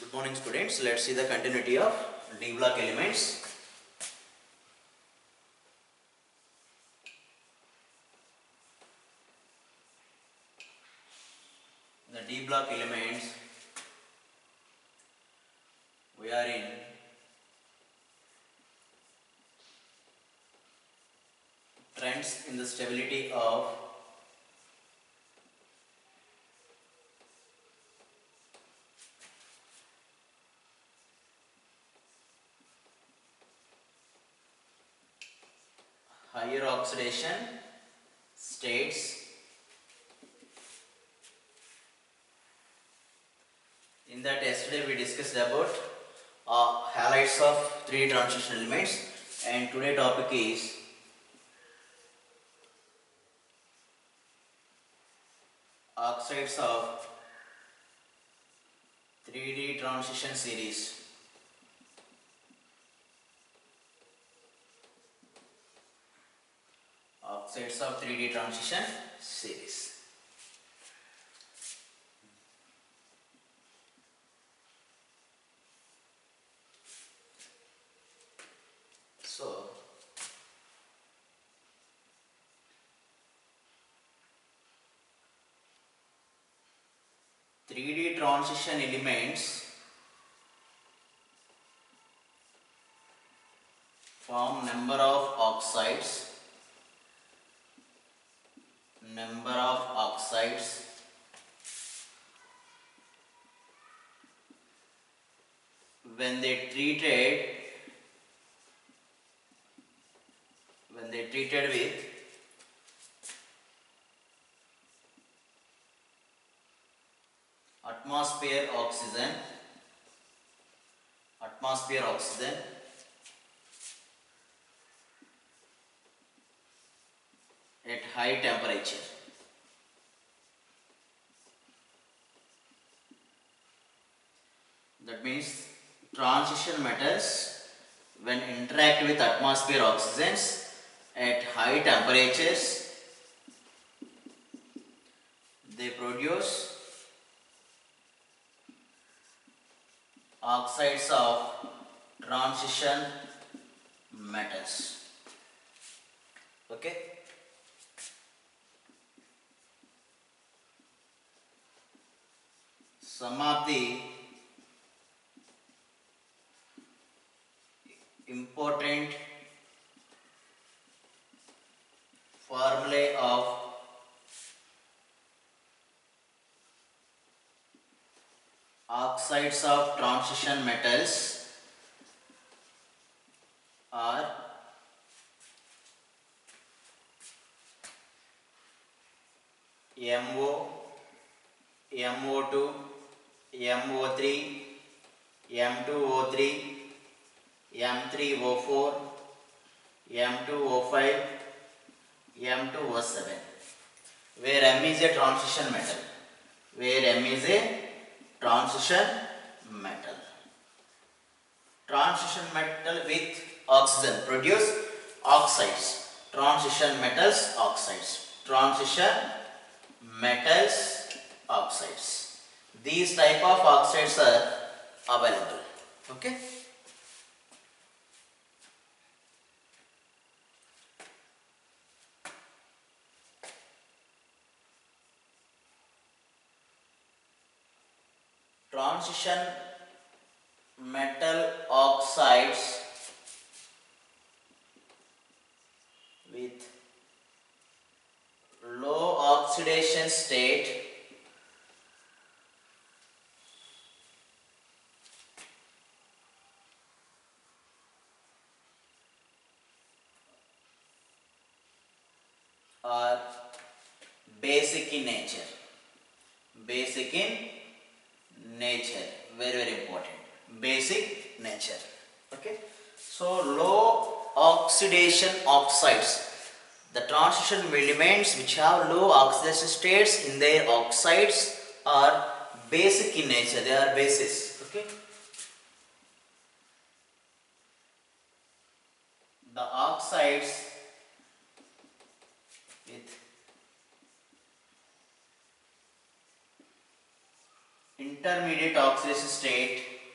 Good morning students, let's see the continuity of D block elements. The D block elements we are in trends in the stability of higher oxidation states. In that yesterday we discussed about halides of 3D transition elements, and today topic is oxides of 3D transition series. Oxides of 3D transition series. So, three D transition elements form number of oxides when they treated with atmosphere oxygen at high temperature. That means transition metals when interact with atmosphere oxygens at high temperatures, they produce oxides of transition metals. Okay. Some of the important formulae of oxides of transition metals are MO, MO2, MO3, M2O3, M3O4, M2O5, M2O7, where M is a transition metal. Transition metal with oxygen produce oxides. Transition metals oxides. These type of oxides are available. Okay. Transition metal oxides with low oxidation state are basic in nature. Very important. Basic nature. Okay. So low oxidation oxides, the transition elements which have low oxidation states in their oxides are basic in nature. They are bases. Okay. The oxides with intermediate oxidation state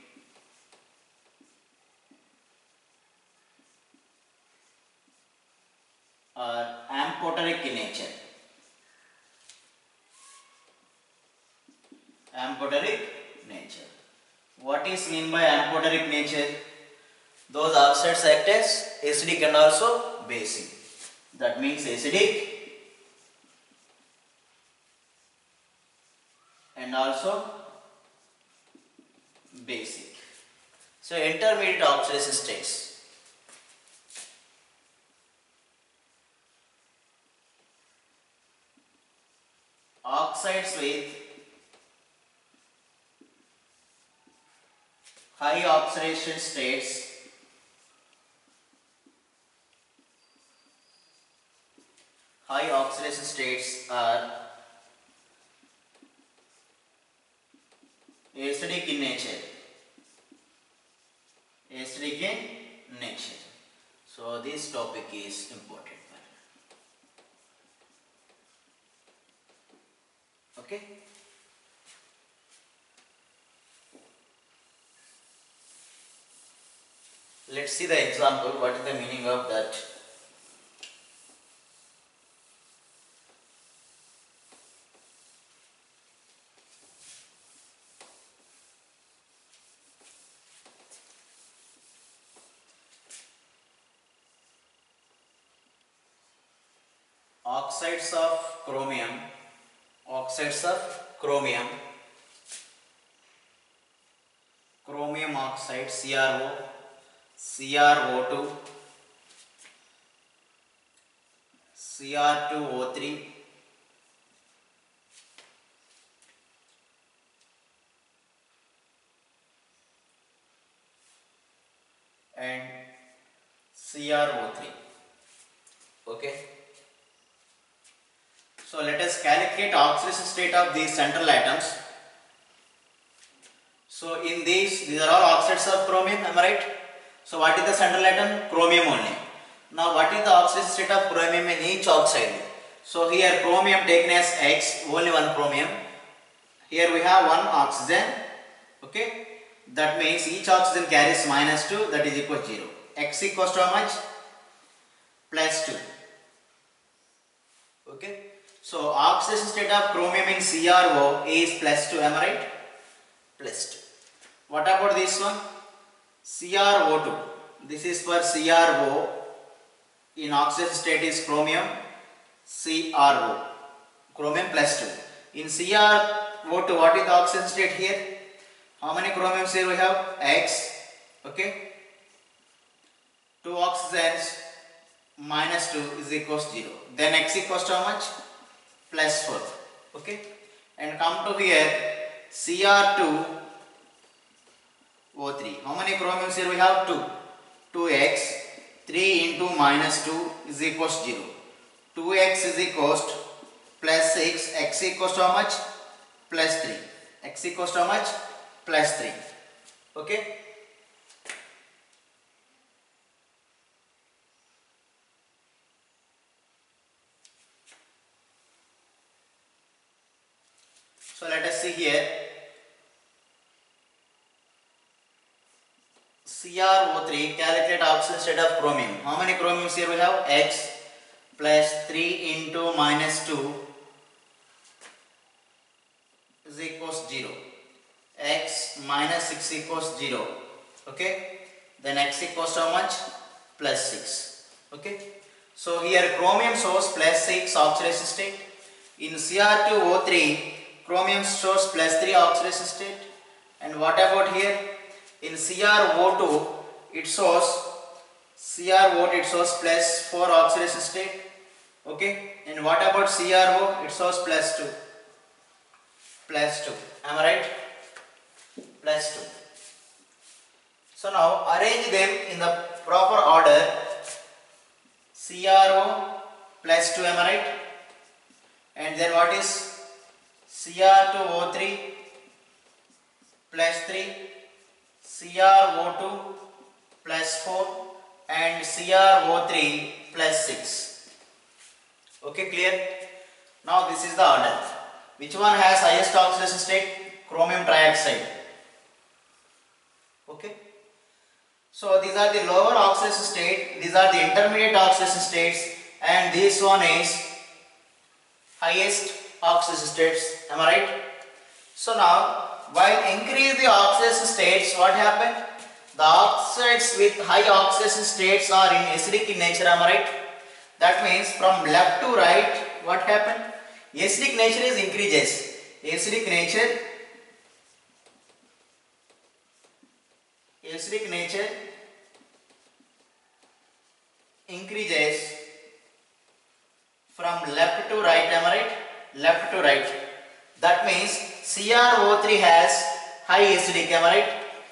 Amphoteric nature. What is mean by amphoteric nature? Those oxides act as acidic and also basic. That means acidic and also basic. So intermediate oxidation states. Oxides with high oxidation states are acidic in nature. Acidic in nature. So this topic is important. Okay. Let's see the example. What is the meaning of that? Oxides of chromium. Chromium oxide CrO, CrO2, Cr2O3, and CrO3. Okay. So let us calculate oxidation state of these central atoms. So in these are all oxides of chromium, am I right? So what is the central atom? Chromium only. Now what is the oxidation state of chromium in each oxide? So here chromium taken as X, only one chromium. Here we have one oxygen. Okay. That means each oxygen carries -2, that is equal to 0. X equals to how much? +2. Okay. So oxidation state of chromium in CrO is +2, am I right? +2. What about this one? CrO2. This is for CrO. In oxidation state is chromium, CrO. Chromium +2. In CrO2, what is the oxidation state here? How many chromiums here we have? X. Okay. 2 oxygens -2 is equals to 0. Then X equals to how much? +4. Okay. And come to here Cr2O3. How many chromiums here we have? 2. 2x. 3 into -2 is equals to 0. 2x is equals to +6. X equals to how much? +3. X equals to how much? +3. Okay. So let us see here. CrO3, calculate oxidation state of chromium. How many chromiums here we have? X plus 3 into -2 is equals 0. X minus 6 equals 0. Okay. Then X equals to how much? +6. Okay. So here chromium shows +6 oxidation state. In Cr2O3, chromium shows +3 oxidation state. And what about here? In CrO2, it shows +4 oxidation state. Okay. And what about CrO? It shows +2. Am I right? +2. So now arrange them in the proper order. CrO +2, am I right? And then what is Cr2O3 +3, CrO2 +4 and CrO3 +6. Okay, clear? Now this is the order. Which one has highest oxidation state? Chromium trioxide. Okay. So these are the lower oxidation state, these are the intermediate oxidation states, and this one is highest oxidation states. Am I right? So now, while increase the oxidation states, what happened? The oxides with high oxidation states are in acidic in nature, am I right? That means from left to right, what happened? Acidic nature is increases. Acidic nature increases from left to right, am I right? Left to right. That means CrO3 has high acidic, am I right?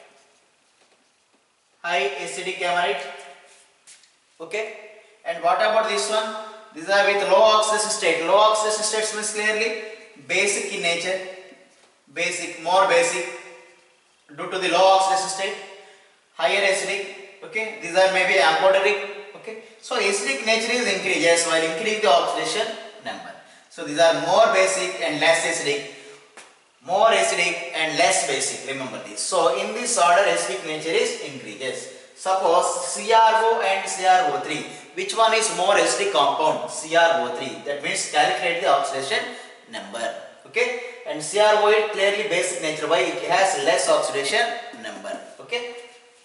High acidic, am I right? Okay. And what about this one? These are with low oxidation state. Low oxidation states means clearly basic in nature. More basic due to the low oxidation state. Higher acidic. Okay. These are maybe amphoteric. Okay. So acidic nature is increases while increasing the oxidation number. So these are more basic and less acidic. More acidic and less basic. Remember this. So in this order, acidic nature is increases. Suppose CrO and CrO3. Which one is more acidic compound? CrO3. That means calculate the oxidation number. Okay. And CrO is clearly basic nature. Why? It has less oxidation number. Okay.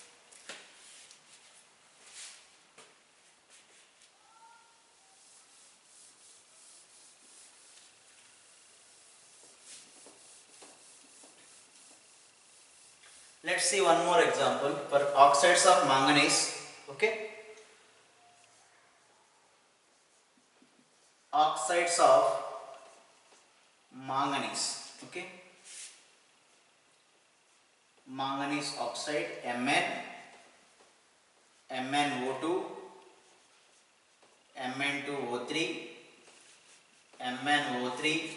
Let's see one more example for oxides of manganese. Okay. Oxides of manganese. Okay. Manganese oxide Mn, MnO2, Mn2O3, MnO3,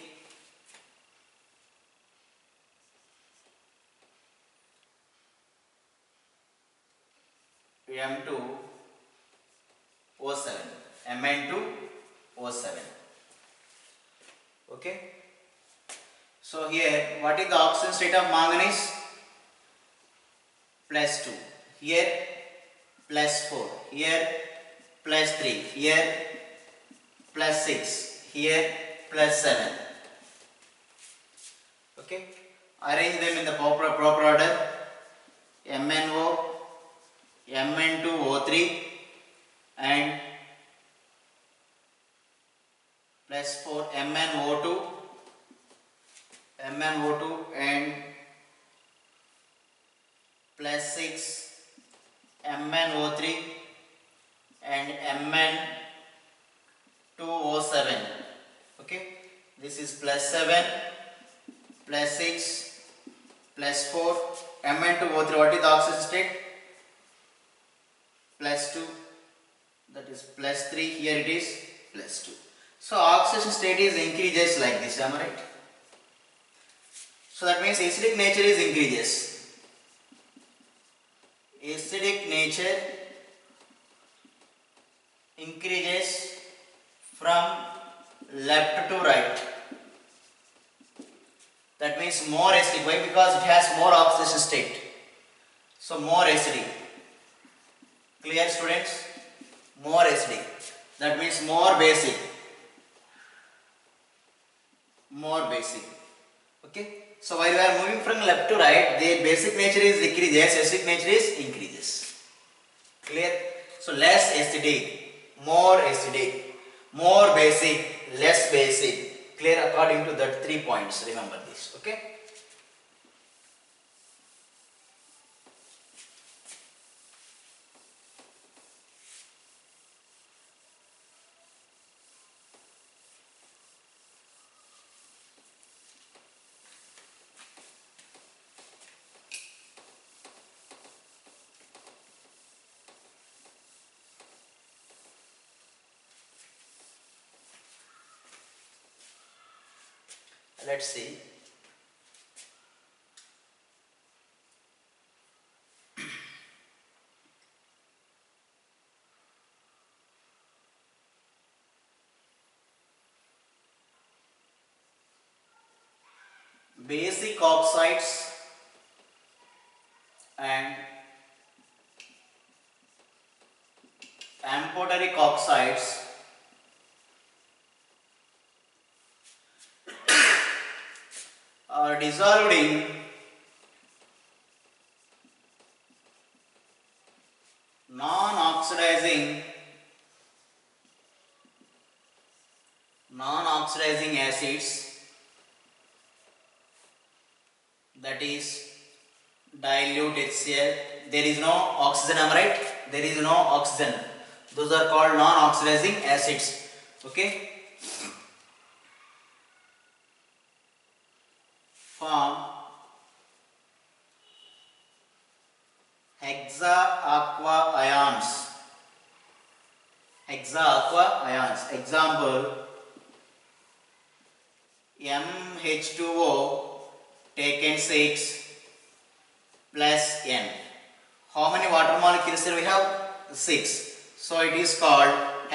M2O7, Mn2O7. Okay. So here, what is the oxidation state of manganese? +2. Here +4. Here +3. Here +6. Here +7. Okay. Arrange them in the proper order. MnO, Mn2O3 and +4 MnO2 and +6 MnO3 and Mn2O7. Okay, this is +7, +6, +4 Mn2O3. What is the oxidation state? +2. That is +3. Here it is +2. So oxidation state is increases like this. Am I right? So that means acidic nature is increases. Acidic nature increases from left to right. That means more acidic. Why? Because it has more oxidation state. So more acidic. Clear, students? More acidic. That means more basic. More basic. Okay. So while we are moving from left to right, the basic nature is decreases, acidic nature is increases. Clear? So less acidic, more basic, less basic. Clear according to that 3 points. Remember this. Okay. Let's see. Basic oxides and amphoteric oxides are dissolved in non-oxidizing acids, that is dilute HCl. There is no oxygen, am I right? There is no oxygen. Those are called non-oxidizing acids. Okay. Form hexa-aqua ions. Hexa-aqua ions. Example: MH2O taken 6 plus N. How many water molecules here we have? 6. So it is called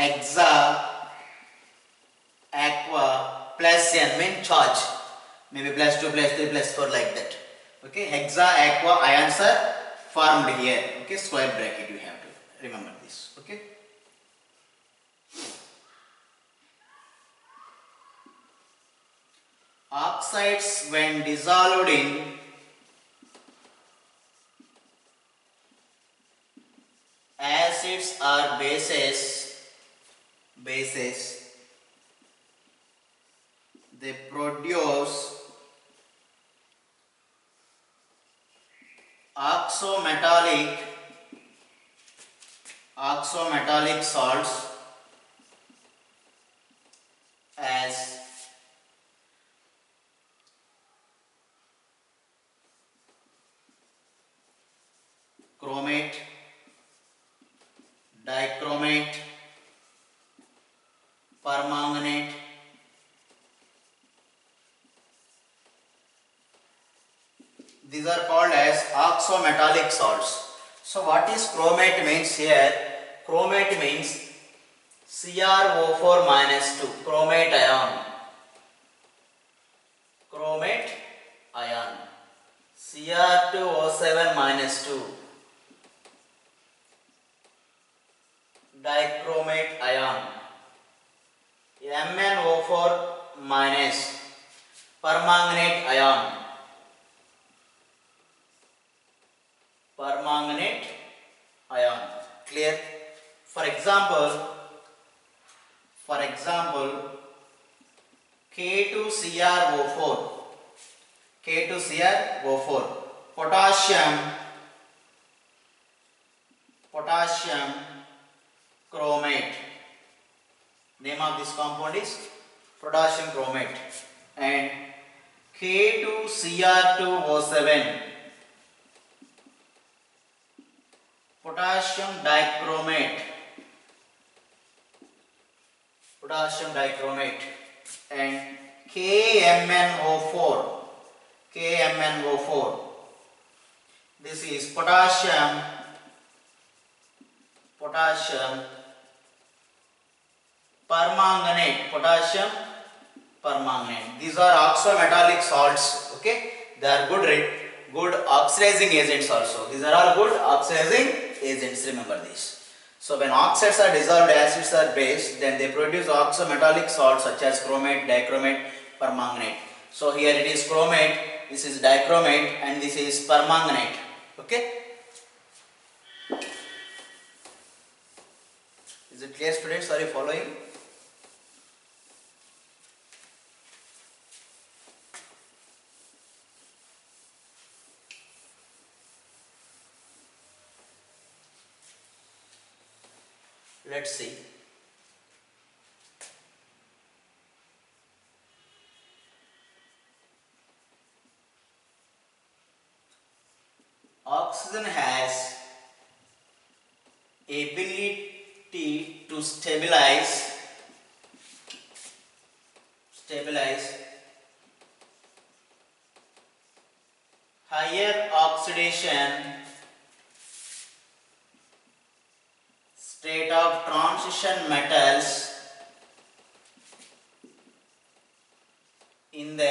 hexa-aqua plus N, mean charge. Maybe plus 2, plus 3, plus 4, like that. Okay, hexa-aqua ions are formed here. Okay, square bracket, you have to remember this. Okay. Oxides, when dissolved in acids or bases, they produce oxometallic salts as chromate, dichromate, permanganate, these are called as oxometallic salts. So what is chromate means here? Chromate means CrO4 minus 2, chromate ion. Chromate ion. Cr2O7 minus 2, dichromate ion. MnO4 minus, permanganate ion. Permanganate ion. Clear? For example, K2CrO4, potassium chromate. Name of this compound is potassium chromate. And K2Cr2O7, potassium dichromate. And KMnO4, this is potassium permanganate. These are oxometallic salts. Okay, they are good oxidizing agents also. These are all good oxidizing agents. Remember this. So when oxides are dissolved, acids are base, then they produce oxometallic salts such as chromate, dichromate, permanganate. So here it is chromate, this is dichromate, and this is permanganate. Okay. Is it clear, students? Are you following? Let's see. Oxygen has ability to stabilize higher oxidation state of transition metals in the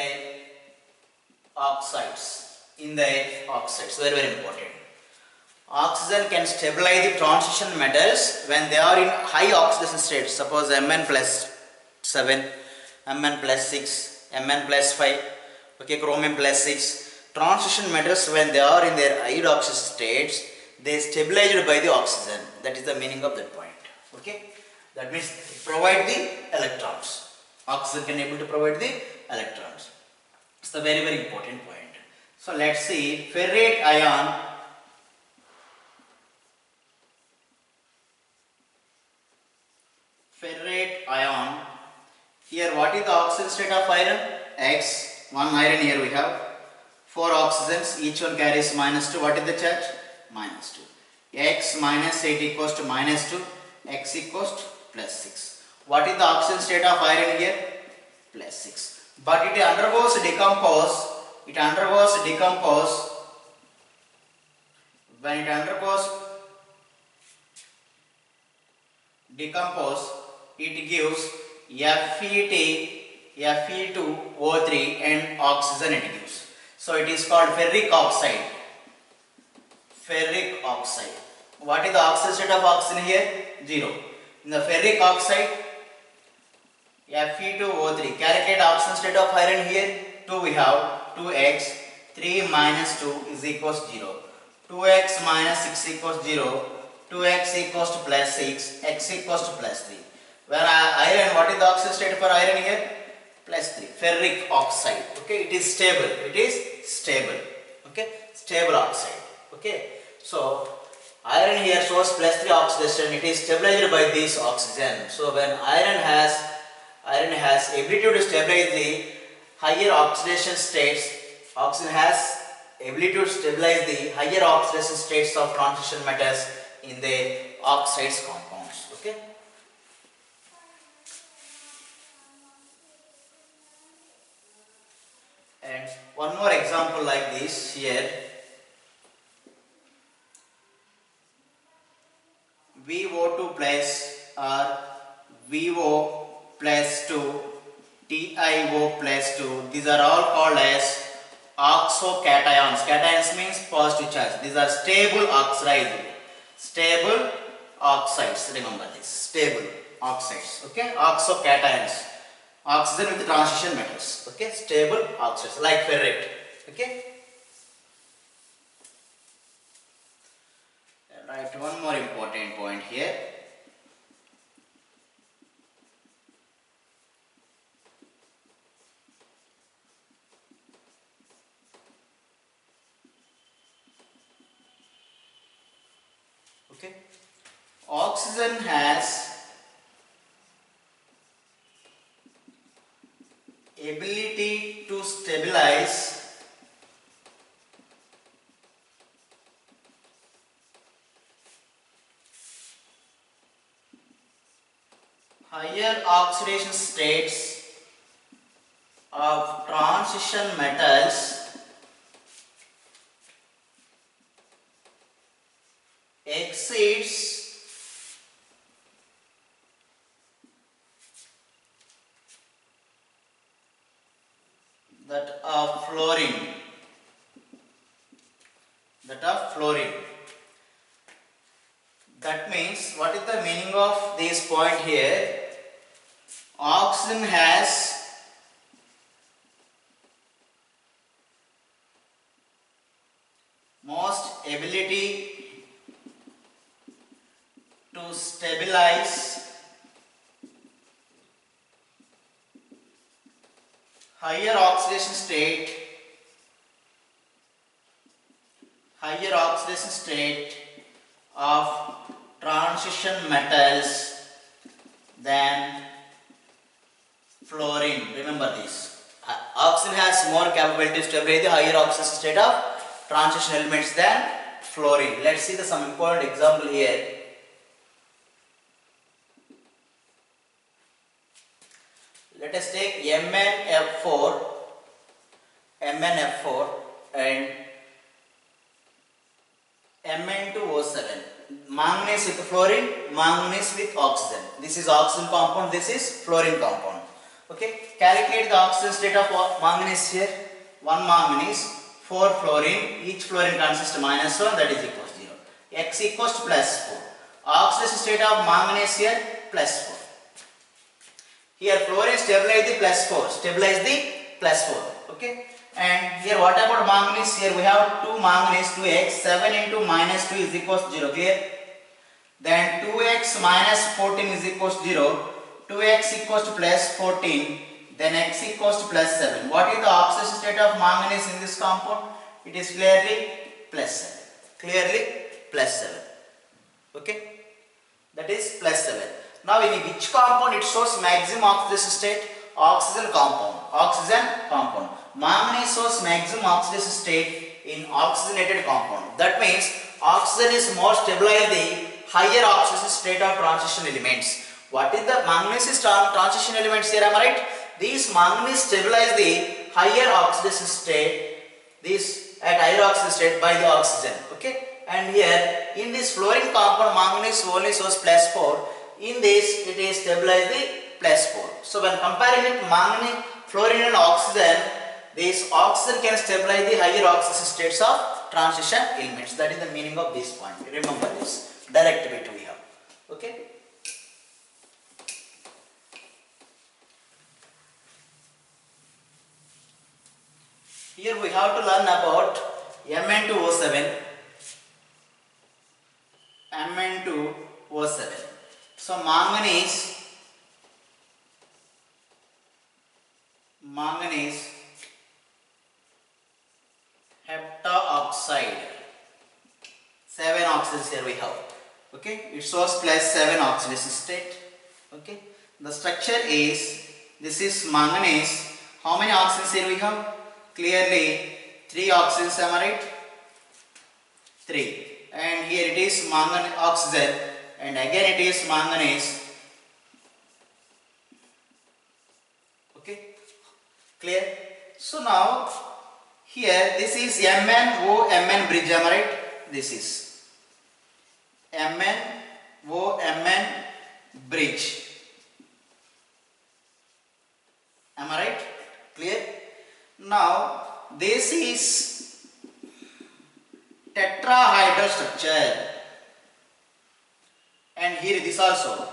oxides. Very, very important. Oxygen can stabilize the transition metals when they are in high oxidation state. Suppose Mn plus 7, Mn plus 6, Mn plus 5. okay, chromium plus 6. Transition metals, when they are in their hydroxyl states, they stabilized by the oxygen. That is the meaning of that point. Okay, that means provide the electrons. Oxygen can able to provide the electrons. It's the very, very important point. So let's see, ferrate ion. Ferrate ion. Here, what is the oxygen state of iron? X. One iron here we have. 4 oxygens. Each one carries -2. What is the charge? -2. X minus 8 equals to -2. X equals to +6. What is the oxygen state of iron here? +6. But it undergoes decompose. It undergoes decompose. When it undergoes decompose, it gives Fe2O3 and oxygen it gives. So it is called ferric oxide. Ferric oxide. What is the oxygen state of oxygen here? 0. In the ferric oxide, Fe2O3. Calculate oxygen state of iron here. 2 we have 2x. 3 minus 2 is equals to 0. 2x minus 6 equals 0. 2x equals to plus 6. X equals to plus 3. When iron, what is the oxygen state for iron here? Plus 3. Ferric oxide. Okay, it is stable. It is stable. Okay, stable oxide. Okay, so iron here shows plus 3 oxidation. It is stabilized by this oxygen. So when iron has ability to stabilize the higher oxidation states. Oxygen has ability to stabilize the higher oxidation states of transition metals in the oxides compounds. Okay. And one more example like this here. VO2 plus or VO plus 2, TiO plus 2. These are all called as oxocations. Cations means positive charge. These are stable oxidized. Stable oxides. Remember this. Stable oxides. Okay. Oxocations. Oxygen with transition metals. Okay. Stable oxides like ferrate. Okay. Right. One more important point here. Okay. Oxygen has ability to stabilize higher oxidation states of transition metals exceeds that of fluorine. That means, what is the meaning of this point here? Oxygen has most ability to stabilize higher oxidation state of transition metals than fluorine. Remember this. Oxygen has more capability to stabilize the higher oxidation state of transition elements than fluorine. Let's see some important example here. Let us take MnF4 and Mn2O7. Manganese with fluorine, manganese with oxygen. This is oxygen compound, this is fluorine compound. Okay, calculate the oxygen state of manganese here. 1 manganese, 4 fluorine, each fluorine consists -1, that is equals 0. X equals to +4. Oxidation state of manganese here, +4. Here fluorine stabilize the +4, okay. And here what about manganese? Here we have 2 manganese, 2x, 7 into minus 2 is equals to 0, clear? Then 2x minus 14 is equals to 0, 2x equals to plus 14, then x equals to plus 7. What is the oxidation state of manganese in this compound? It is clearly plus 7. Clearly plus 7. Okay? That is plus 7. Now in which compound it shows maximum oxidation state? Oxygen compound. Oxygen compound. Manganese shows maximum oxidation state in oxygenated compound. That means oxygen is more stable in the higher oxidation state of transition elements. What is the manganese is transition elements here, am I right? These manganese stabilize the higher oxidation state, this at higher oxidation state by the oxygen. Okay? And here in this fluorine compound manganese only shows plus 4. In this it is stabilized the plus 4. So when comparing with manganese, fluorine and oxygen, this oxygen can stabilize the higher oxidation states of transition elements. That is the meaning of this point. Remember this. Direct bit we have. Okay. Here we have to learn about Mn2O7. Mn2O7. So manganese heptaoxide, 7 oxygens here we have. Okay, it shows plus 7 oxidation state. Okay, the structure is, this is manganese. How many oxygens here we have? Clearly 3 oxygens, am I right? 3. And here it is manganese oxygen, and again it is manganese. Okay, clear? So now here this is MnO-Mn bridge, am I right? This is MnO-Mn bridge. Am I right? Clear? Now this is tetrahedral structure, and here this also.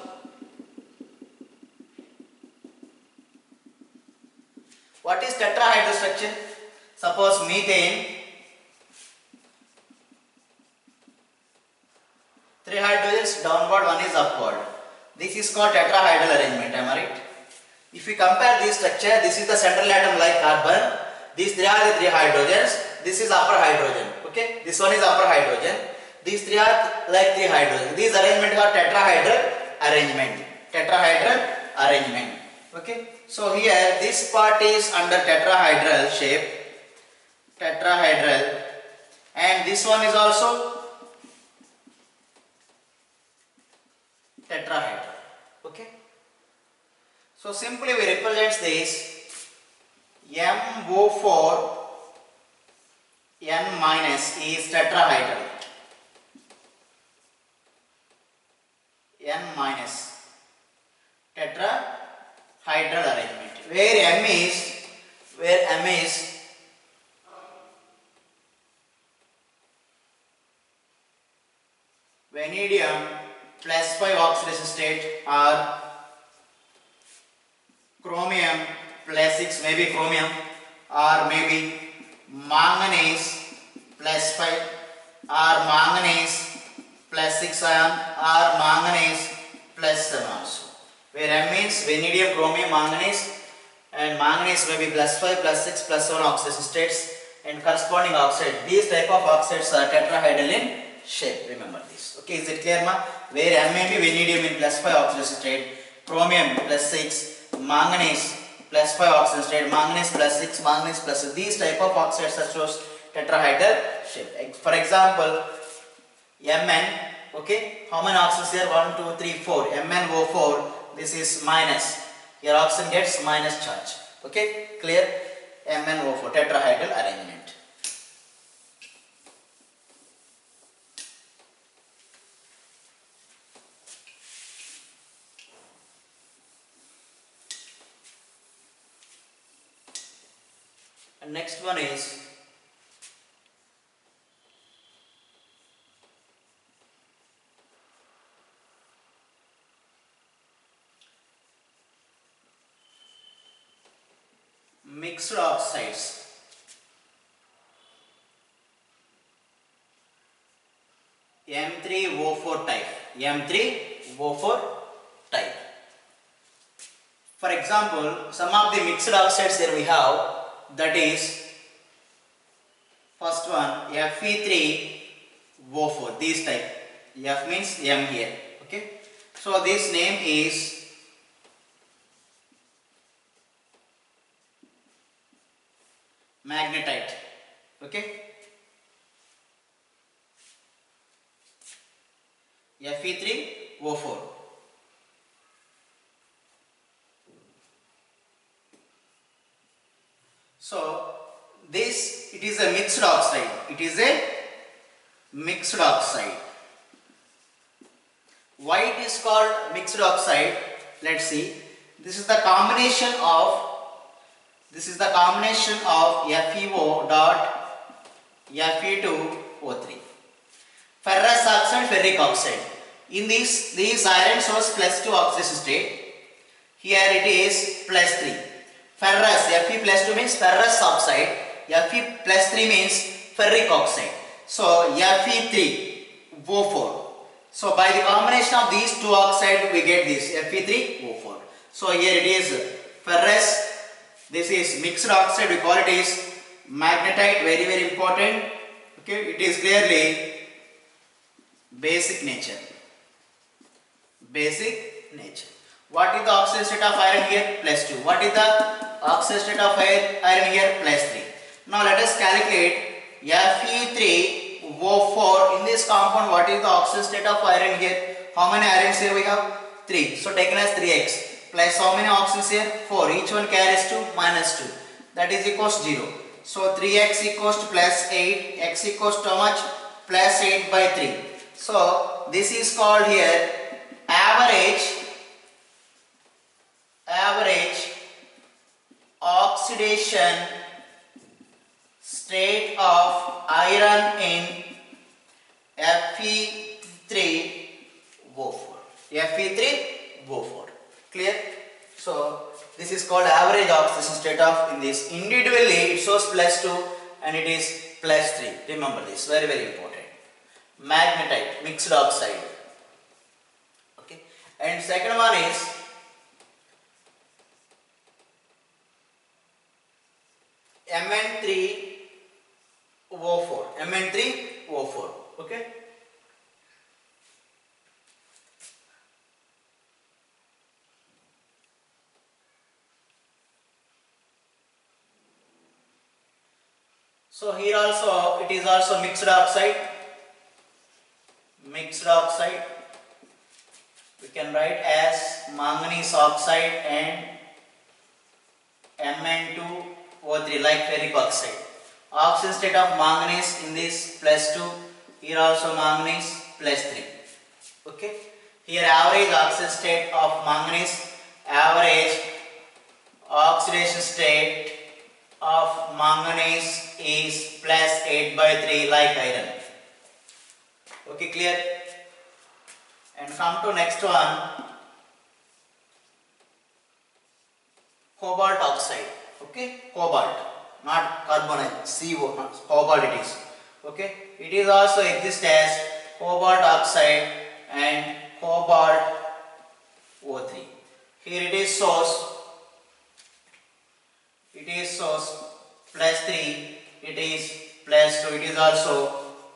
What is tetrahedral structure? Suppose methane, 3 hydrogens downward, 1 is upward. This is called tetrahedral arrangement, am I right? If we compare this structure, this is the central atom like carbon. These 3 are the 3 hydrogens. This is upper hydrogen. Okay, this one is upper hydrogen. These 3 are like 3 hydrogen. These arrangement are tetrahedral arrangement. Tetrahedral arrangement. Okay, so here this part is under tetrahedral shape. Tetrahedral, and this one is also tetrahedral. Okay, so simply we represent this MO4 N minus is tetrahedral. N minus tetrahedral arrangement, where M is vanadium plus 5 oxidation state, or chromium plus 6, maybe chromium, or maybe manganese plus 5, or manganese plus 6 ion, or manganese plus 7 also. Where M means vanadium, chromium, manganese, and manganese may be plus 5, plus 6, plus 7 oxidation states, and corresponding oxide. These type of oxides are tetrahedral in shape. Remember this. Okay, is it clear, ma? Where M may be vanadium in plus 5 oxidation state, chromium plus 6, manganese plus 5 oxidation state, manganese plus 6, manganese plus 6. These type of oxides are shows tetrahedral shape. For example, Mn. Okay, how many oxygens here? 1, 2, 3, 4. MnO4. This is minus. Here oxygen gets minus charge. Okay, clear? MnO4 tetrahedral arrangement. And next one is mixed oxides. M3O4 type. M3O4 type. For example, some of the mixed oxides here we have, that is first one Fe3O4, this type. F means M here. Okay. So this name is magnetite. Okay. Fe3O4. So this, it is a mixed oxide. It is a mixed oxide. Why it is called mixed oxide? Let's see. This is the combination of FeO dot Fe2O3. Ferrous oxide, ferric oxide. In these iron source +2 oxidation state. Here it is +3. Ferrous, Fe +2 means ferrous oxide. Fe +3 means ferric oxide. So Fe3O4. So by the combination of these two oxides we get this Fe3O4. So here it is ferrous. This is mixed oxide. We call it is magnetite. Very, very important. Okay, it is clearly basic nature. Basic nature. What is the oxidation state of iron here? +2. What is the oxidation state of iron here? +3. Now let us calculate Fe3O4. In this compound, what is the oxidation state of iron here? How many irons here we have? 3. So taken as 3x. Plus how many oxygens here? 4. Each one carries 2 minus 2. That is equals 0. So 3x equals to +8. X equals to how much? +8 by 3. So this is called here average oxidation state of iron in Fe3O4. Fe3O4. Clear? So this is called average oxidation state of, in this individually it shows +2 and it is +3. Remember this, very, very important. Magnetite, mixed oxide. Okay. And second one is Mn3O4. Mn3O4. Okay. So here also it is also mixed oxide. Mixed oxide. We can write as manganese oxide and Mn2O3 like ferric oxide. Oxidation state of manganese in this +2. Here also manganese +3. Okay. Here average oxidation state of manganese. Average oxidation state of manganese is +8 by 3 like iron. Okay, clear? And come to next one, cobalt oxide. Okay, cobalt, not carbonate, CO, not cobalt it is. Okay, it is also exists as cobalt oxide and cobalt O3. Here it is source. It is source +3, it is +2, it is also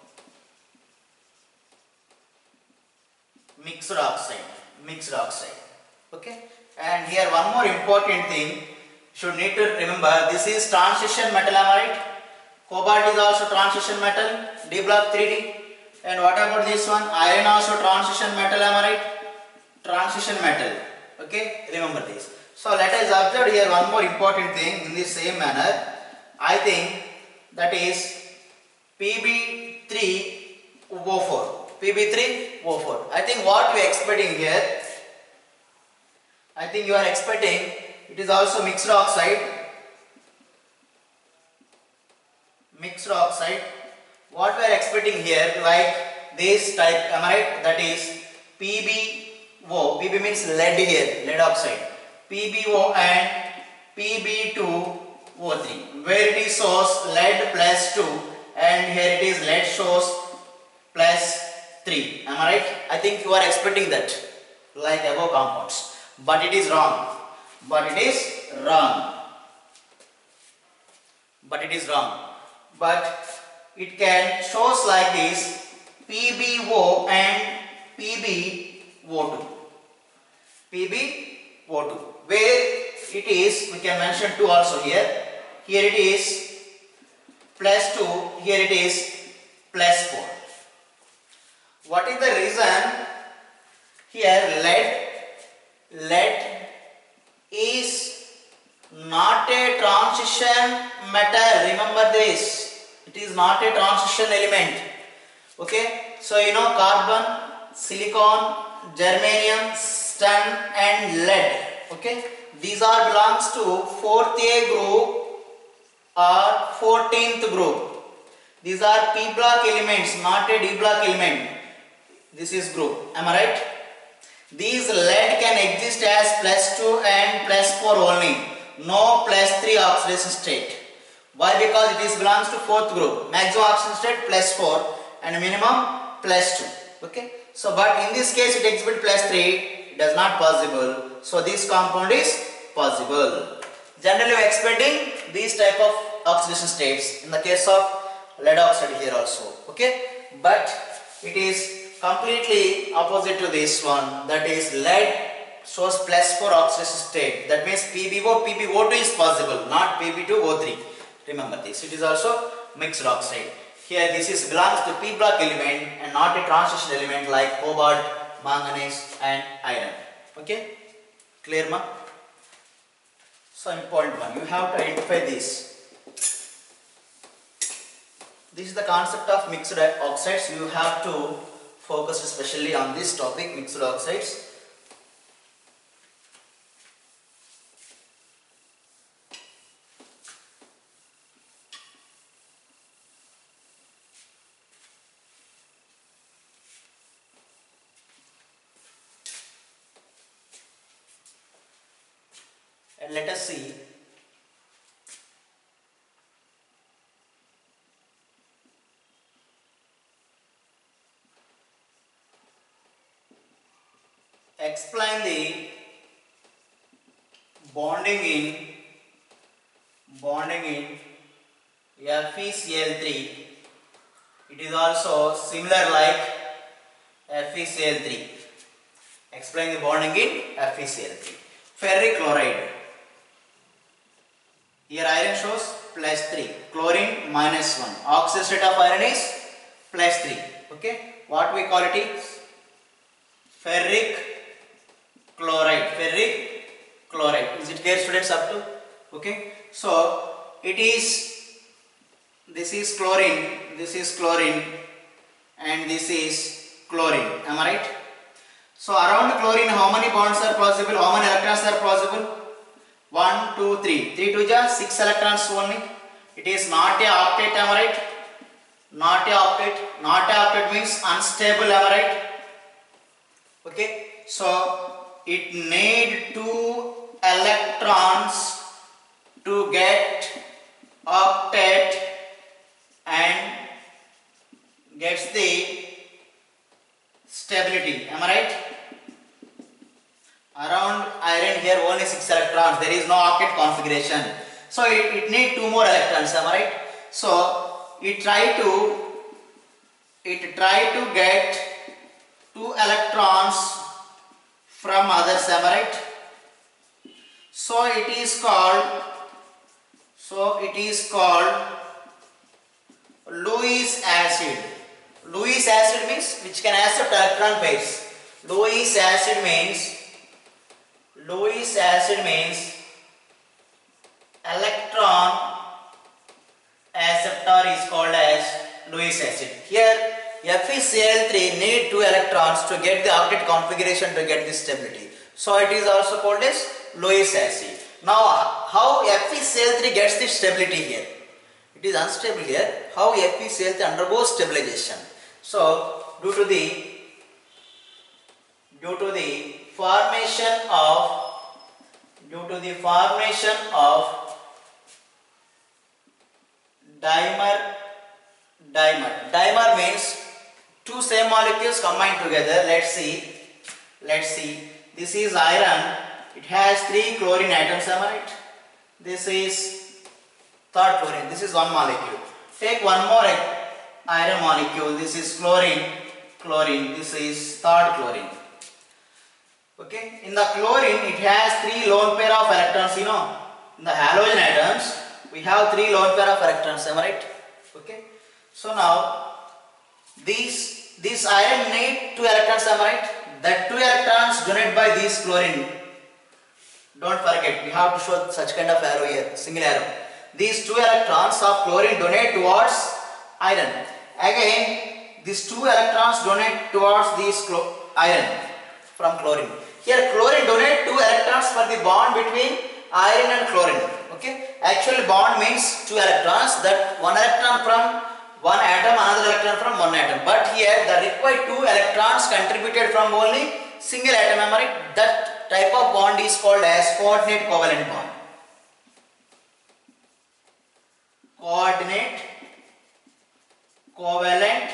mixed oxide. Okay. And here one more important thing should need to remember, this is transition metal, am I right? Cobalt is also transition metal, D block 3D. And what about this one? Iron also transition metal, am I right? Transition metal. Okay, remember this. So let us observe here one more important thing in the same manner. I think that is Pb3O4. Pb3O4. I think what we are expecting here, I think you are expecting it is also mixed oxide. Mixed oxide. What we are expecting here, like this type, am I right? That is PbO. Pb means lead here, lead oxide. PbO and Pb2O3, where it is source lead +2 and here it is lead source 3. Am I right? I think you are expecting that, like above compounds. But it is wrong. But it is wrong. But it is wrong. But it can shows like this: PbO and PbO2. PbO2. Where it is, we can mention 2 also here. Here it is plus 2, here it is plus 4. What is the reason? Here lead is not a transition metal. Remember this. It is not a transition element. Okay. So you know carbon, silicon, germanium, tin and lead. Okay. These are belongs to 4th A group or 14th group. These are P block elements, not a D block element. This is group. Am I right? These lead can exist as plus 2 and plus 4 only. No plus 3 oxidation state. Why? Because it is belongs to 4th group. Maximum oxidation state plus 4 and minimum plus 2. Okay. So but in this case it exhibits plus 3. It does not possible. So this compound is possible. Generally we are expecting these type of oxidation states in the case of lead oxide here also. Okay. But it is completely opposite to this one, that is lead shows plus 4 oxidation state. That means PbO2 is possible, not Pb2O3. Remember this. It is also mixed oxide. Here this is belongs to P block element and not a transition element like cobalt, manganese and iron. Okay? Clear ma? So important one. You have to identify this. This is the concept of mixed oxides. You have to focus especially on this topic, mixed oxides. And let us see explain the bonding in FeCl3. It is also similar like FeCl3. Explain the bonding in FeCl3. Ferric chloride. Here iron shows plus 3, chlorine minus 1. Oxide state of iron is plus 3. Okay. What we call it is ferric chloride. Ferric chloride. Is it clear, students, up to? Okay. So it is, this is chlorine, and this is chlorine. Am I right? So around chlorine how many bonds are possible? How many electrons are possible? 1, 2, 3. 3 to just 6 electrons only. It is not a octet. Am I right? Not a octet. Not a octet means unstable. Am I right? Okay. So it need 2 electrons to get octet and gets the stability. Am I right? Around iron here only 6 electrons. There is no octet configuration. So it need 2 more electrons. Am I right? So it try to get 2 electrons from others. Am I right? So it is called Lewis acid. Lewis acid means which can accept electron pairs. Lewis acid means electron acceptor is called as Lewis acid. Here FeCl3 need 2 electrons to get the octet configuration to get this stability. So it is also called as Lewis acid. Now how FeCl3 gets the stability here? It is unstable here. How FeCl3 undergoes stabilization? So due to the formation of dimer. Dimer means two same molecules combined together. Let's see. This is iron. It has 3 chlorine atoms, am I right? This is third chlorine. This is one molecule. Take one more iron molecule. This is chlorine. This is third chlorine. Okay. In the chlorine, it has 3 lone pair of electrons. In the halogen atoms, we have 3 lone pair of electrons. Am I right? Okay. So now, this iron need 2 electrons. Am I right? That 2 electrons donated by this chlorine. Don't forget, we have to show such kind of arrow here, single arrow. These 2 electrons of chlorine donate towards iron. Again, these 2 electrons donate towards this iron from chlorine. Here chlorine donate 2 electrons for the bond between iron and chlorine. Okay. Actually bond means 2 electrons, that 1 electron from one atom, another electron from one atom. But here the required 2 electrons contributed from only single atom. Am I right? That type of bond is called as coordinate covalent bond. Coordinate covalent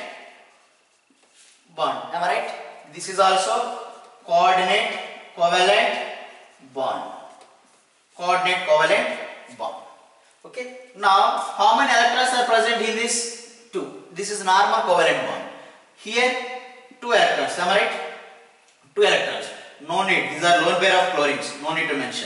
bond. Am I right? This is also coordinate covalent bond. Coordinate covalent bond. Okay. Now, how many electrons are present in this? 2. This is normal covalent bond. Here, 2 electrons. Am I right? 2 electrons. No need. These are lone pair of chlorines. No need to mention.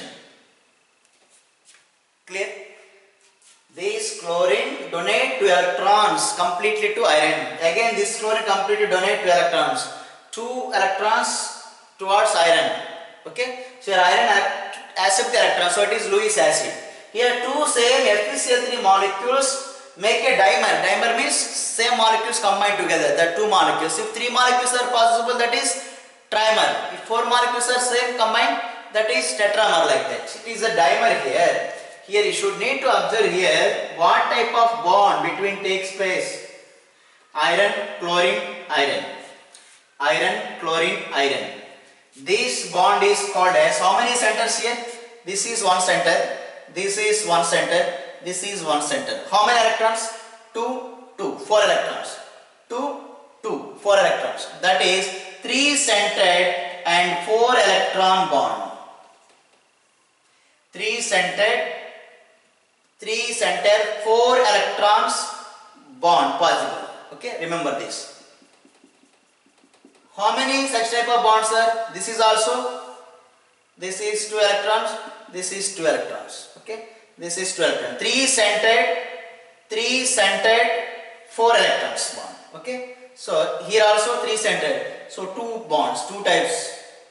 Clear? This chlorine donate 2 electrons completely to iron. Again, this chlorine completely donate 2 electrons. 2 electrons towards iron. Okay. So here iron accept the electron. So it is Lewis acid. Here 2 same FeCl3 molecules make a dimer. Dimer means same molecules combined together. The 2 molecules. If 3 molecules are possible, that is trimer. If 4 molecules are same combined, that is tetramer, like that. It is a dimer here. Here you should need to observe here what type of bond between takes place. Iron, chlorine, iron. Iron, chlorine, iron. This bond is called as, how many centers here? This is 1 center. This is 1 center. This is 1 center. How many electrons? 2, 4 electrons. 2, 4 electrons. That is 3 centered and 4 electron bond. 3 centered, 4 electrons bond possible. Okay, remember this. How many such type of bonds are? This is also, this is 2 electrons, this is 2 electrons. Okay, this is 2 electrons. 3 centered, 4 electrons bond. Okay, so here also 3 centered. So 2 bonds, 2 types.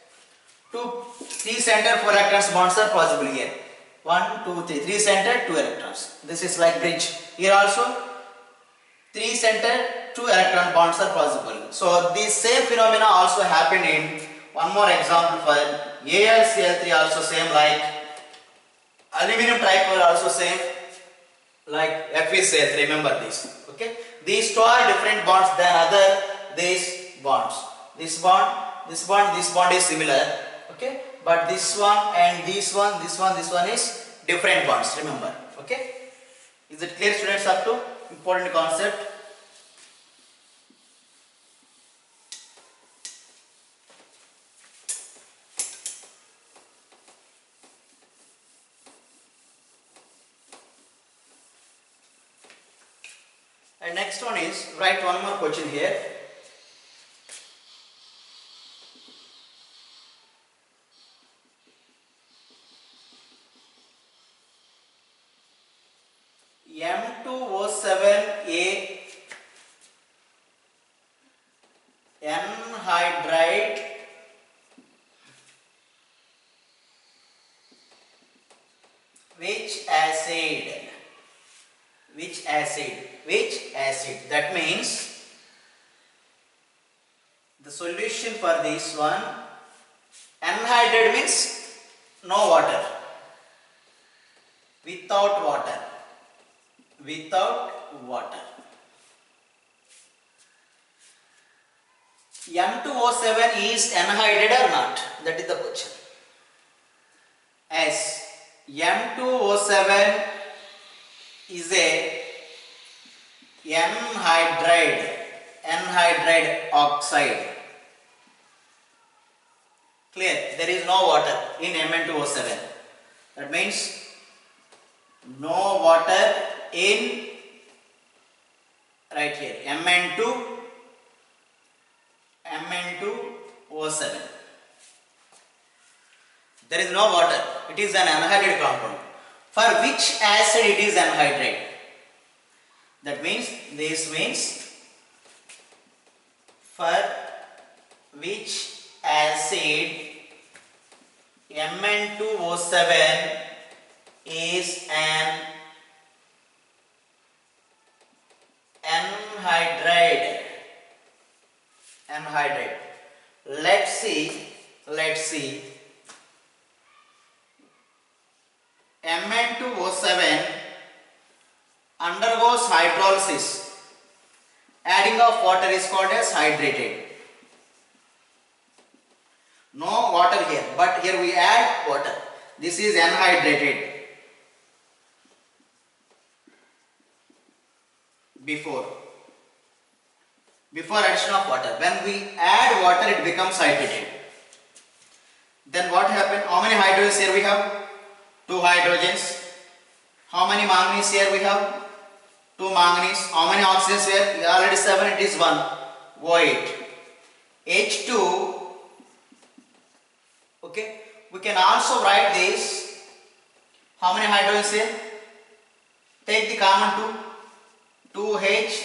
3 centered, 4 electrons bonds are possible here. 1, 2, 3. 3 centered, 2 electrons. This is like bridge. Here also 3 centered, 2 electron bonds are possible. So this same phenomena also happened in one more example for AlCl3 also same, like aluminum trichloride also same, like FeCl3. Remember this. Okay. These 2 are different bonds than other these bonds. This bond is similar. Okay. But this one and this one is different bonds. Remember. Okay. Is it clear, students, up to important concept? And next one is, write one more question here. M2O7A anhydride which acid? That means the solution for this one, anhydride means no water, without water. M2O7 is anhydride or not? That is the question. As M2O7 is a anhydride. anhydride oxide. Clear? There is no water in Mn2O7. That means no water in right here Mn2O7. There is no water. It is an anhydride compound. For which acid it is anhydride? That means this means for which acid Mn2O7 is an anhydride. Let's see. Mn2O7 undergoes hydrolysis. Adding of water is called as hydrated. No water here, but here we add water. This is anhydrated. Before addition of water, when we add water, it becomes hydrated. Then what happened? How many hydrogens here we have? 2 hydrogens. How many manganese here we have? 2 manganese. How many oxygens here? We already 7. It is 1. O8. H2. Okay. We can also write this. How many hydrogens here? Take the common 2. 2H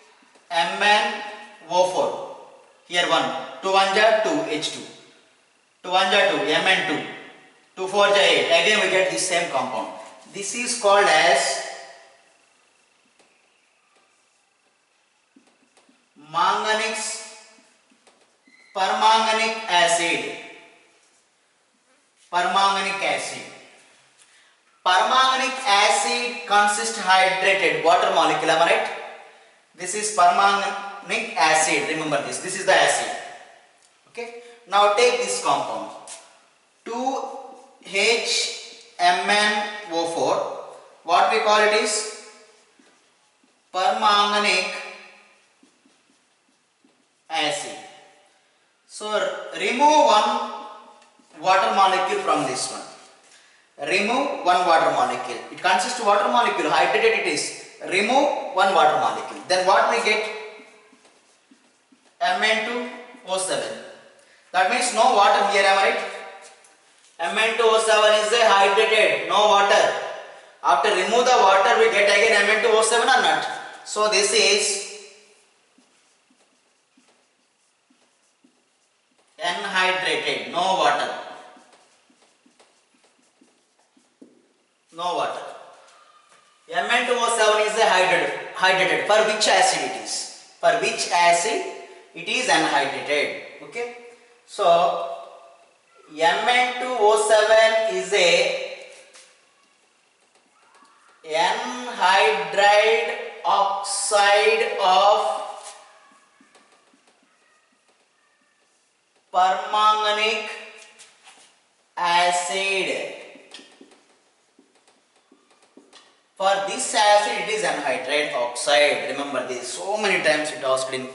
MnO4. Here 1. 2 1 ja 2 H2. 2 1 ja 2 Mn2. 2 4 ja 8. Again we get this same compound. This is called as permanganic acid. Permanganic acid consists hydrated water molecule. Am I right? This is permanganic acid. Remember this. This is the acid. Okay. Now take this compound. 2HMnO4. What we call it is permanganic acid. So remove one water molecule from this one. Remove one water molecule. It consists of water molecule. Hydrated it is. Remove one water molecule. Then what we get? Mn2O7. That means no water here. Am I right? Mn2O7 is a hydrated, no water. After remove the water, we get again Mn2O7 or not? So this is anhydrated, no water. No water. Mn2O7 is a hydrated. For which acid it is? For which acid it is anhydrated? Okay. So Mn2O7 is a anhydride oxide of permanganic acid. For this acid it is anhydride oxide. Remember this. So many times it asked in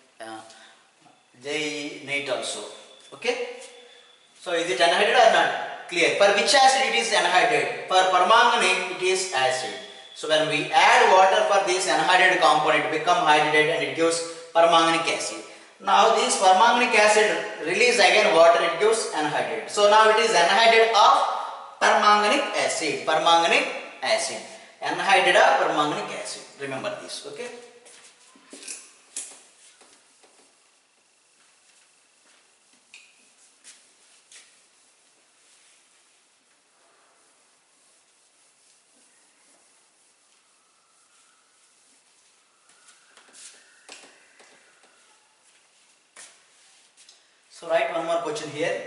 JEE NEET also. Okay. So is it anhydride or not? Clear. For which acid it is anhydride? For permanganate it is acid. So when we add water for this anhydride component, it becomes hydrated and it gives permanganic acid. Now this permanganic acid release again water, it gives anhydride. So now it is anhydride of permanganic acid. Permanganic acid. Anhydride of permanganic acid. Remember this. Okay. So write one more question here.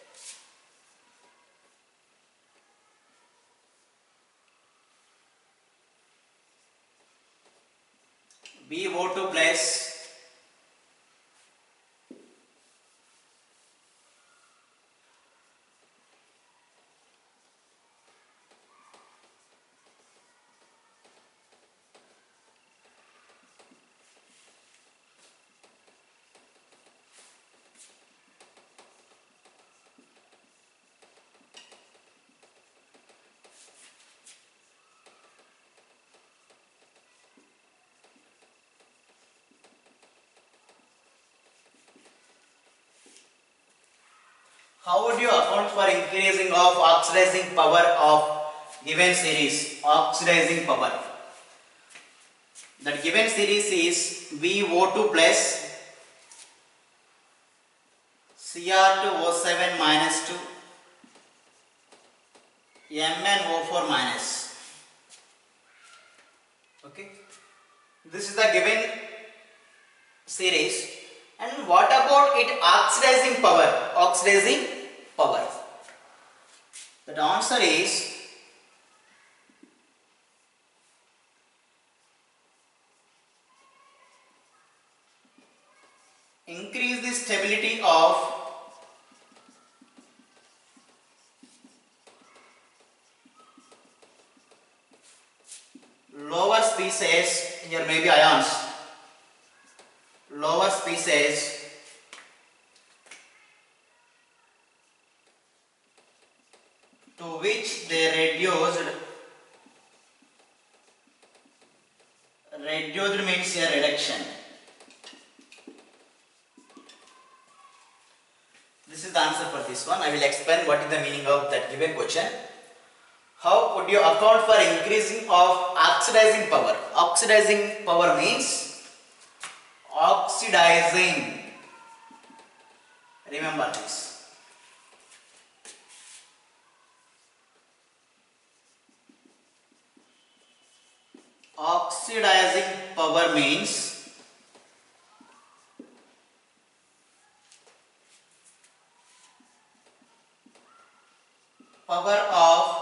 BO2 plus How would you account for increasing of oxidizing power of given series? Oxidizing power. That given series is VO2 plus Cr2O7 minus 2 MnO4 minus. Okay. This is the given series. And what about it oxidizing power? Oxidizing power. The answer is increase the stability of lower species, here may be ions, lower species to which they reduced means a reduction. This is the answer for this one. I will explain what is the meaning of that given question. How would you account for increasing of oxidizing power? Oxidizing power means oxidizing. Remember this. Oxidizing power means power of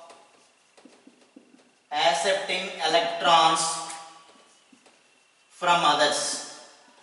accepting electrons from others.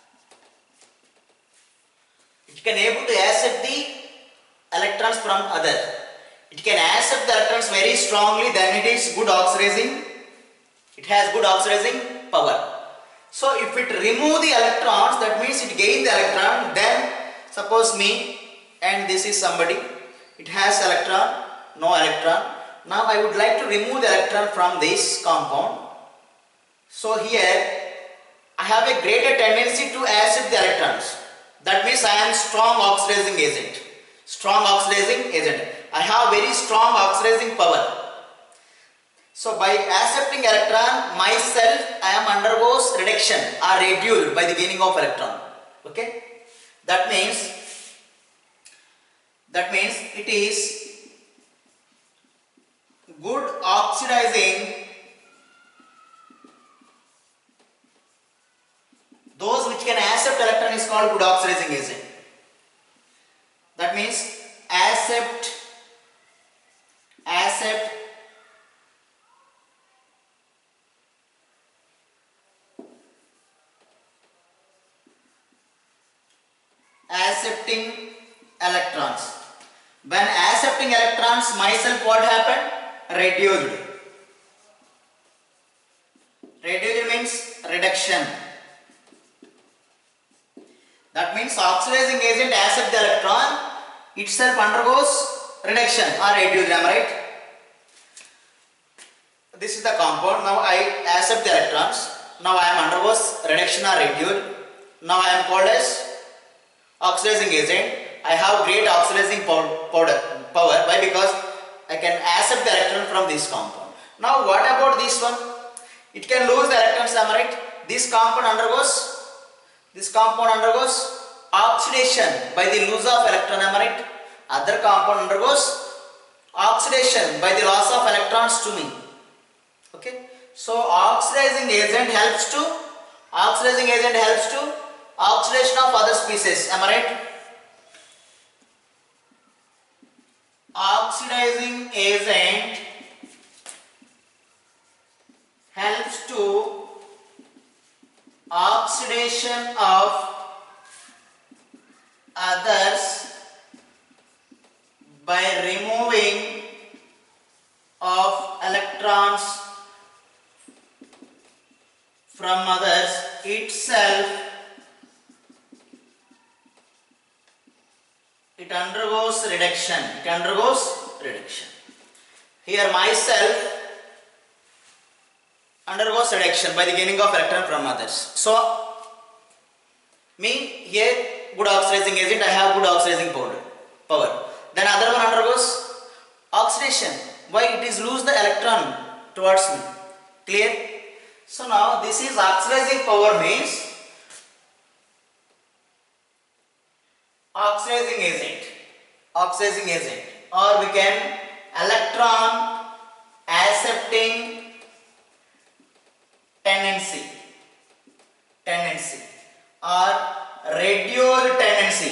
It can able to accept the electrons from other. It can accept the electrons very strongly, then it is good oxidizing. It has good oxidizing power. So if it remove the electrons, that means it gain the electron. Then suppose me and this is somebody. It has electron, no electron. Now I would like to remove the electron from this compound. So here I have a greater tendency to accept the electrons. That means I am strong oxidizing agent. Strong oxidizing agent. I have very strong oxidizing power. So by accepting electron, myself I am undergoes reduction or reduced by the gaining of electron. Okay? That means it is good oxidizing those which can accept electron is called good oxidizing agent. That means accept accepting electrons. When accepting electrons, myself what happened? Reduced. Reduced means reduction. That means oxidizing agent accept the electron, itself undergoes reduction or reduced. Am I right? This is the compound. Now I accept the electrons. Now I am undergoes reduction or reduced. Now I am called as oxidizing agent. I have great oxidizing power. Why? Because I can accept the electron from this compound. Now what about this one? It can lose the electrons, am I right? This compound undergoes oxidation by the loss of electron, am I right? Other compound undergoes oxidation by the loss of electrons to me. Okay? So oxidizing agent helps to oxidation of other species, am I right? Oxidizing agent helps to oxidation of others by removing of electrons from others. Itself it undergoes reduction. Here myself undergoes reduction by the gaining of electron from others. So me here good oxidizing agent, I have good oxidizing power. Then other one undergoes oxidation. Why? It is lose the electron towards me. Clear? So now this is oxidizing power means oxidizing agent. Oxidizing agent, or we can electron accepting tendency or reduced tendency.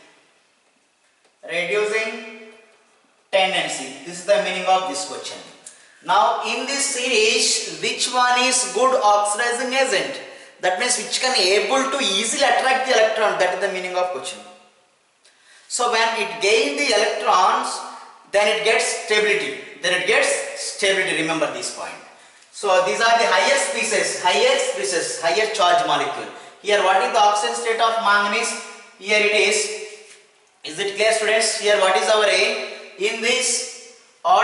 Reducing tendency. This is the meaning of this question. Now in this series, which one is good oxidizing agent? That means which can able to easily attract the electron. That is the meaning of question. So when it gains the electrons, then it gets stability. Remember this point. So these are the higher species, higher charge molecule. Here what is the oxidation state of manganese? Here it is. Is it clear, students? Here what is our A? In this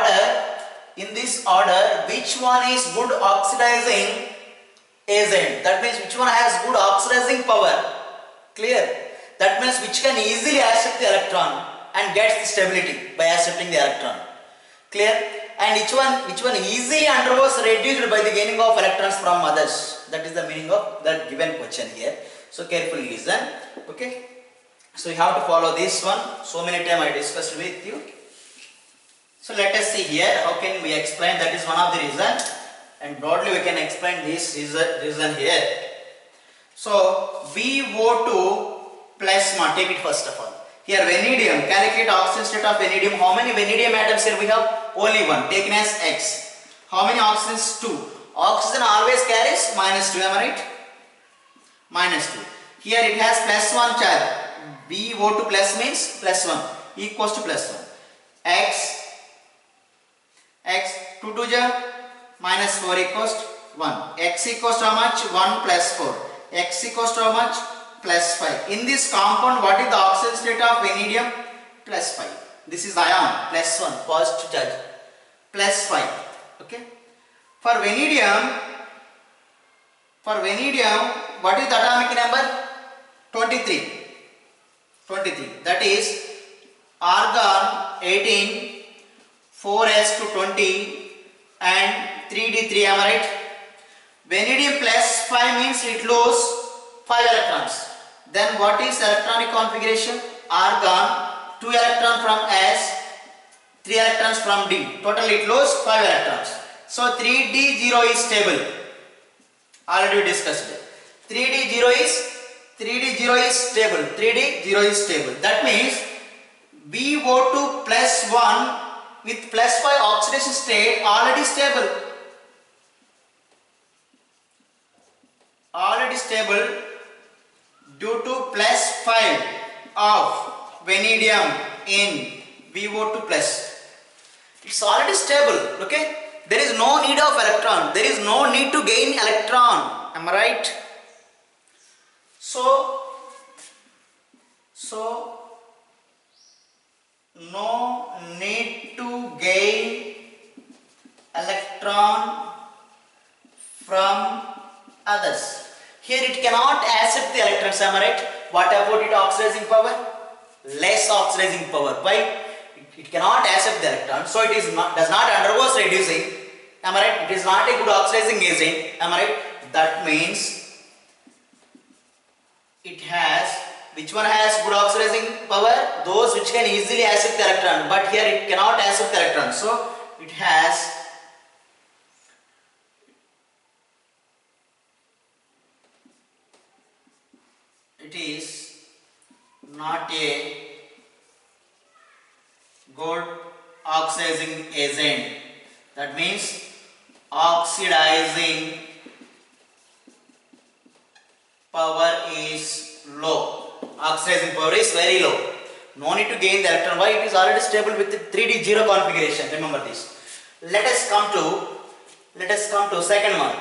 order, which one is good oxidizing agent? That means which one has good oxidizing power? Clear? That means which can easily accept the electron and gets the stability by accepting the electron. Clear? And which one easily undergoes reduced by the gaining of electrons from others. That is the meaning of that given question here. So carefully listen. Okay. So you have to follow this one. So many times I discussed with you. So let us see here. How can we explain? That is one of the reason. And broadly we can explain this reason here. So VO2 plasma. Take it first of all. Here vanadium. Calculate oxidation state of vanadium. How many vanadium atoms here we have? Only one, taken as X. How many oxygens? 2. Oxygen always carries -2, am I right? -2. Here it has +1 charge. VO2 plus means +1 equals to +1. X 2 to the -4 equals to 1. X equals to how much? 1 plus 4. X equals to how much? +5. In this compound, what is the oxidation state of vanadium? +5. This is ion, +1, positive charge, +5. Okay. For vanadium, what is the atomic number? 23. That is argon 18, 4s2 20, and 3d3. Am I right? Vanadium +5 means it loses 5 electrons. Then what is electronic configuration? Argon 2 electrons from S, 3 electrons from D. Total it loses 5 electrons. So 3d0 is stable. Already we discussed it. 3d0 is stable. That means VO2 +1 with +5 oxidation state already stable. Due to +5 of vanadium in VO2 plus. It's already stable. Okay. There is no need of electron. There is no need to gain electron. Am I right? So no need to gain electron from others. Here it cannot accept the electrons. Am I right? What about its oxidizing power? Less oxidizing power. Why? It cannot accept the electron, so it does not undergo reducing. Am I right? It is not a good oxidizing agent. Am I right? That means it has, which one has good oxidizing power? Those which can easily accept the electron, but here it cannot accept the electron, so it has it is not a good oxidizing agent. That means oxidizing power is low. Oxidizing power is very low. No need to gain the electron. Why? It is already stable with the 3d0 configuration. Remember this. Let us come to second one.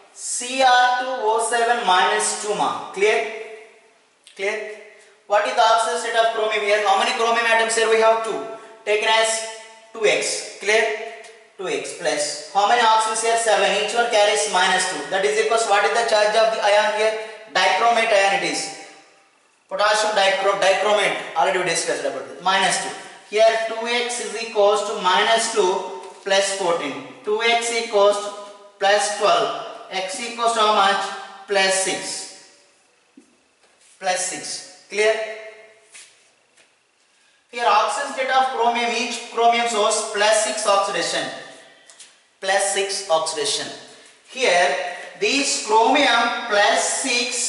Cr2O7 minus 2 ma. Clear? What is the oxidation state of chromium here? How many chromium atoms here we have? 2. Taken as 2x. Clear? 2x plus. How many oxygens here? 7. Each one carries -2. That is equals, what is the charge of the ion here? Dichromate ion it is. Potassium dichromate. Already we discussed about this. -2. Here 2x is equals to minus 2 plus 14. 2x equals to plus 12. X equals to how much? Plus 6. Plus 6. Clear? Here oxidation state of chromium, each chromium source plus 6 oxidation. Plus 6 oxidation. Here this chromium plus 6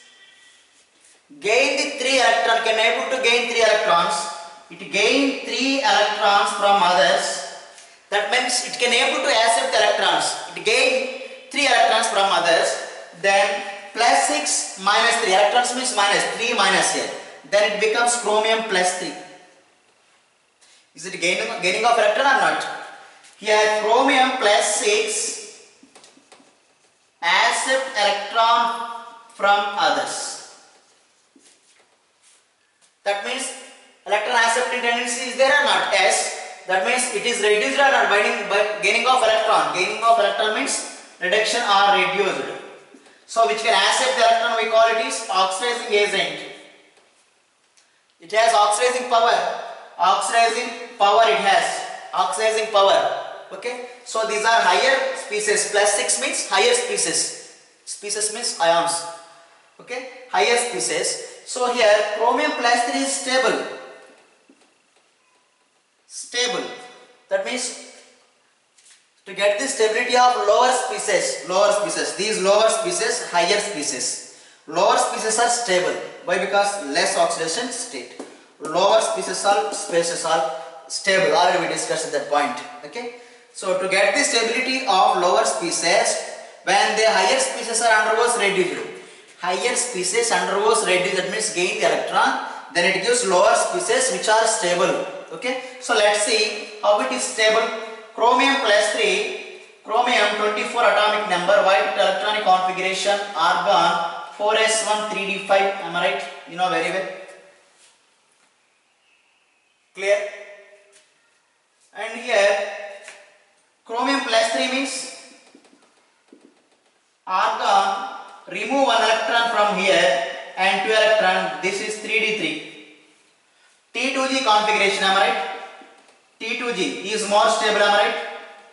gain the 3 electron, can able to gain 3 electrons. It gain 3 electrons from others. That means it can able to accept electrons. It gain 3 electrons from others. Then plus 6 minus 3 electrons means minus 3 minus here. Then it becomes chromium plus 3. Is it gaining of electron or not? Here chromium plus 6 accept electron from others. That means electron accepting tendency is there or not? Yes. That means it is reduced or not by gaining of electron. Gaining of electron means reduction or reduced. So which can accept the electron, we call it is oxidizing agent. It has oxidizing power. Oxidizing power it has. Oxidizing power. Okay. So these are higher species. Plus 6 means higher species. Species means ions. Okay. Higher species. So here chromium plus 3 is stable. Stable. That means to get the stability of lower species, these lower species, higher species. Lower species are stable. Why? Because less oxidation state. Lower species are stable. Already we discussed at that point. Okay. So to get the stability of lower species, when the higher species are undergoes reduced. Higher species undergoes reduced, that means gain the electron, then it gives lower species which are stable. Okay. So let's see how it is stable. Chromium plus 3, chromium 24 atomic number, white electronic configuration, argon 4s1 3d5. Am I right? You know very well. Clear? And here chromium plus 3 means argon remove one electron from here and 2 electron. This is 3d3. T2g configuration. Am I right? T2g is more stable. Am I right?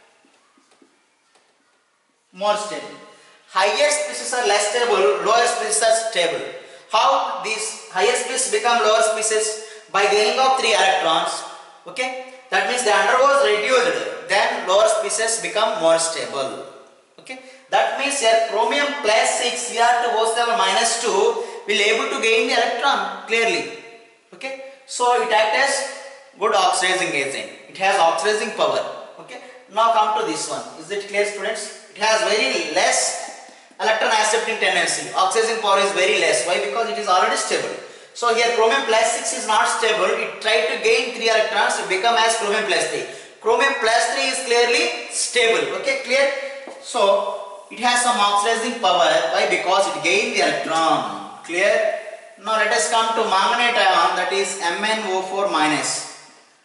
More stable. Higher species are less stable, lower species are stable. How these higher species become lower species? By gaining of 3 electrons. Okay. That means the undergoes reduced, then lower species become more stable. Okay. That means here chromium plus 6 Cr2O7 minus 2 will able to gain the electron clearly. Okay. So it acts as good oxidizing agent. It has oxidizing power. Okay. Now come to this one. Is it clear, students? It has very less electron accepting tendency. Oxidizing power is very less. Why? Because it is already stable. So here chromium plus 6 is not stable. It tried to gain 3 electrons to become as chromium plus 3. Chromium plus 3 is clearly stable. Okay, clear? So it has some oxidizing power. Why? Because it gained the electron. Clear? Now let us come to manganate ion, that is MnO4 minus.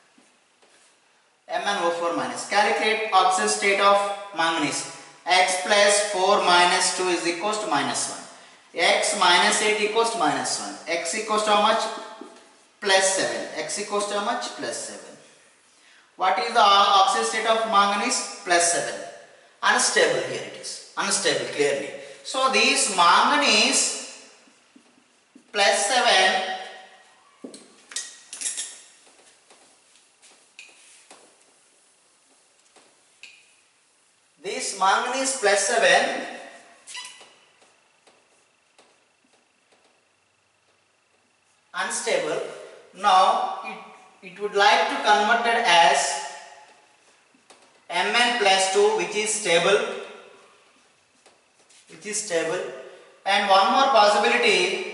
MnO4 minus. Calculate oxidation state of manganese. X plus 4 minus 2 is equals to minus 1. X minus 8 equals to minus 1. X equals to how much? Plus 7. X equals to how much? Plus 7. What is the oxidation state of manganese? Plus 7. Unstable, here it is. Unstable clearly. So these manganese plus 7 this manganese plus 7 unstable. Now it would like to convert it as Mn plus 2 which is stable, and one more possibility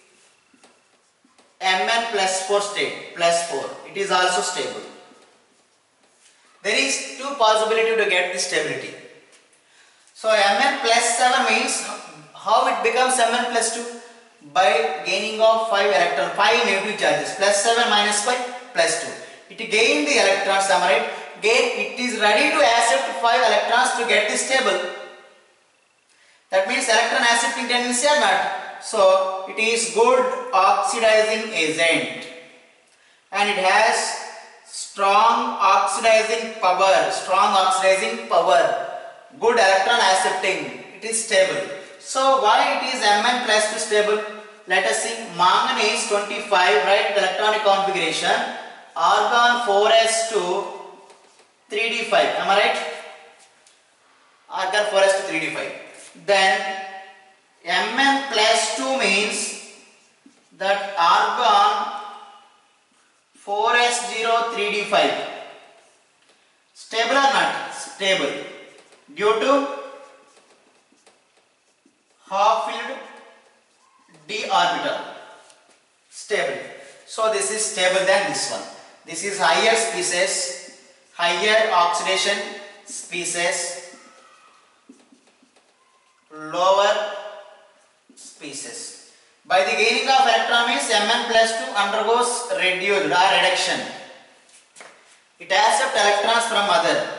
Mn plus 4 state, plus 4, it is also stable. There is two possibility to get the stability. So Mn plus 7 means how it becomes Mn plus 2? By gaining of 5 electrons, 5 negative charges, plus 7 minus 5 plus 2. It gained the electrons, am I right? It is ready to accept 5 electrons to get the stable. That means electron accepting tendency or not? So it is good oxidizing agent and it has strong oxidizing power, good electron accepting, it is stable. So why it is Mn plus 2 stable? Let us see. Manganese 25, right, electronic configuration, argon 4s2 3d5, am I right? Argon 4s2 3d5. Then Mn plus 2 means that argon 4s0 3d5. Stable or not? Stable. Due to half-filled d orbital. Stable. So this is stable than this one. This is higher species, higher oxidation species, lower species. By the gaining of electron means Mn plus 2 undergoes reduction. It accepts electrons from other.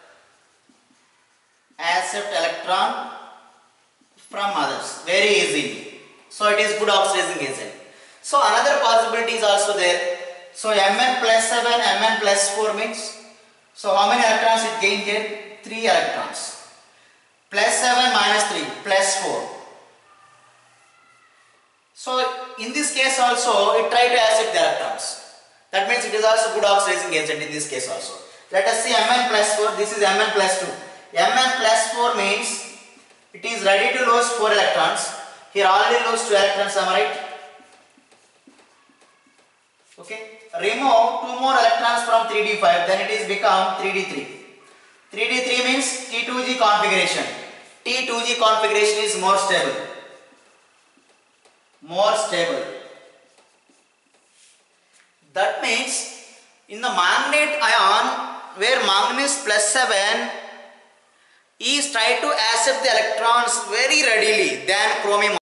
Accept electron from others very easily. So it is good oxidizing agent. So another possibility is also there. So Mn plus 7, Mn plus 4 means, so how many electrons it gained here? 3 electrons. Plus 7 minus 3 plus 4. So in this case also it try to accept the electrons. That means it is also good oxidizing agent in this case also. Let us see Mn plus 4, this is Mn plus 2. Mn plus 4 means it is ready to lose 4 electrons. Here already lose 2 electrons, am I right? Okay. Remove 2 more electrons from 3d5, then it is become 3d3. 3d3 means T2g configuration. T2g configuration is more stable. More stable. That means in the manganate ion where manganese plus 7 is try to accept the electrons very readily than chromium.